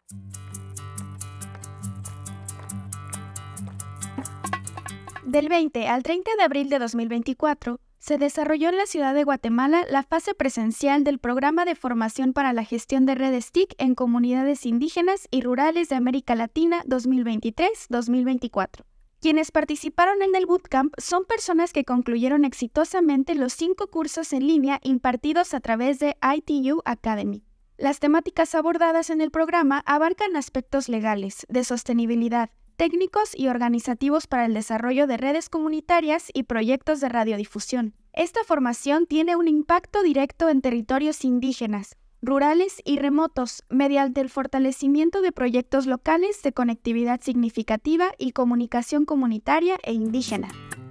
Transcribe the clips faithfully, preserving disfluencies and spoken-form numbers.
Del veinte al treinta de abril de dos mil veinticuatro, se desarrolló en la ciudad de Guatemala la fase presencial del Programa de Formación para la Gestión de Redes T I C en Comunidades Indígenas y Rurales de América Latina dos mil veintitrés dos mil veinticuatro. Quienes participaron en el bootcamp son personas que concluyeron exitosamente los cinco cursos en línea impartidos a través de I T U Academy. Las temáticas abordadas en el programa abarcan aspectos legales, de sostenibilidad, técnicos y organizativos para el desarrollo de redes comunitarias y proyectos de radiodifusión. Esta formación tiene un impacto directo en territorios indígenas, rurales y remotos, mediante el fortalecimiento de proyectos locales de conectividad significativa y comunicación comunitaria e indígena.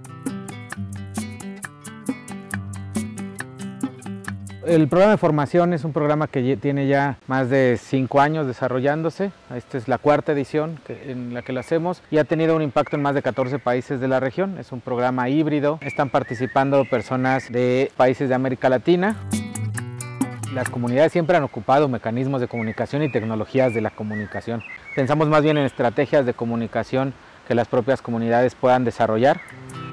El programa de formación es un programa que tiene ya más de cinco años desarrollándose. Esta es la cuarta edición que, en la que lo hacemos y ha tenido un impacto en más de catorce países de la región. Es un programa híbrido. Están participando personas de países de América Latina. Las comunidades siempre han ocupado mecanismos de comunicación y tecnologías de la comunicación. Pensamos más bien en estrategias de comunicación que las propias comunidades puedan desarrollar.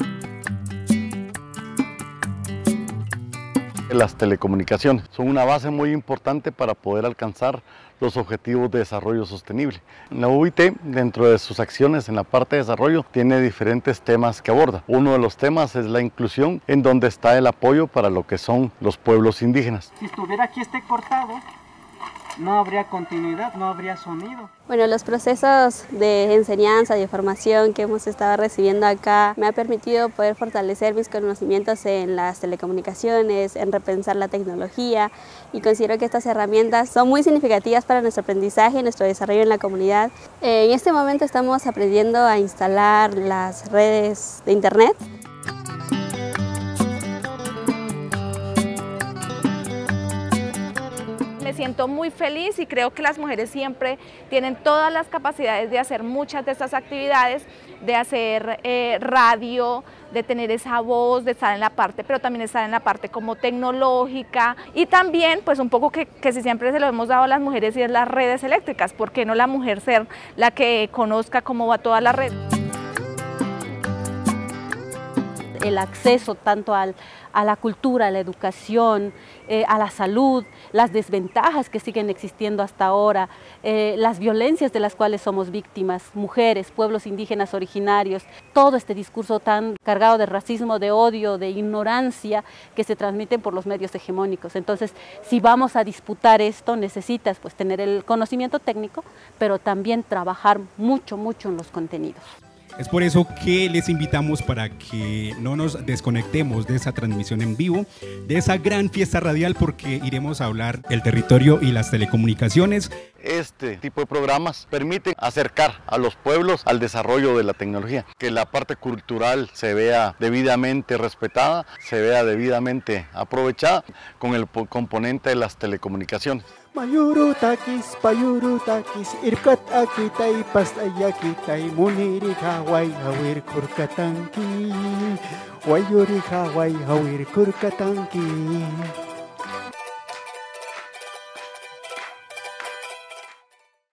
Las telecomunicaciones son una base muy importante para poder alcanzar los objetivos de desarrollo sostenible. La U I T, dentro de sus acciones en la parte de desarrollo, tiene diferentes temas que aborda. Uno de los temas es la inclusión, en donde está el apoyo para lo que son los pueblos indígenas. Si estuviera aquí este cortado, no habría continuidad, no habría sonido. Bueno, los procesos de enseñanza y de formación que hemos estado recibiendo acá me ha permitido poder fortalecer mis conocimientos en las telecomunicaciones, en repensar la tecnología, y considero que estas herramientas son muy significativas para nuestro aprendizaje y nuestro desarrollo en la comunidad. En este momento estamos aprendiendo a instalar las redes de internet. Me siento muy feliz y creo que las mujeres siempre tienen todas las capacidades de hacer muchas de estas actividades, de hacer eh, radio, de tener esa voz, de estar en la parte, pero también estar en la parte como tecnológica, y también pues un poco que, que si siempre se lo hemos dado a las mujeres, y es las redes eléctricas. ¿Por qué no la mujer ser la que conozca cómo va toda la red? El acceso tanto al, a la cultura, a la educación, eh, a la salud, las desventajas que siguen existiendo hasta ahora, eh, las violencias de las cuales somos víctimas, mujeres, pueblos indígenas originarios, todo este discurso tan cargado de racismo, de odio, de ignorancia que se transmiten por los medios hegemónicos. Entonces, si vamos a disputar esto, necesitas pues tener el conocimiento técnico, pero también trabajar mucho, mucho en los contenidos. Es por eso que les invitamos para que no nos desconectemos de esa transmisión en vivo, de esa gran fiesta radial, porque iremos a hablar del territorio y las telecomunicaciones. Este tipo de programas permiten acercar a los pueblos al desarrollo de la tecnología, que la parte cultural se vea debidamente respetada, se vea debidamente aprovechada con el componente de las telecomunicaciones. Mayuru takis, payuru takis, irkat akitai, pastayakitai, muniri kawai hawir kurkatanki, wayuri kawai hawir kurkatanki.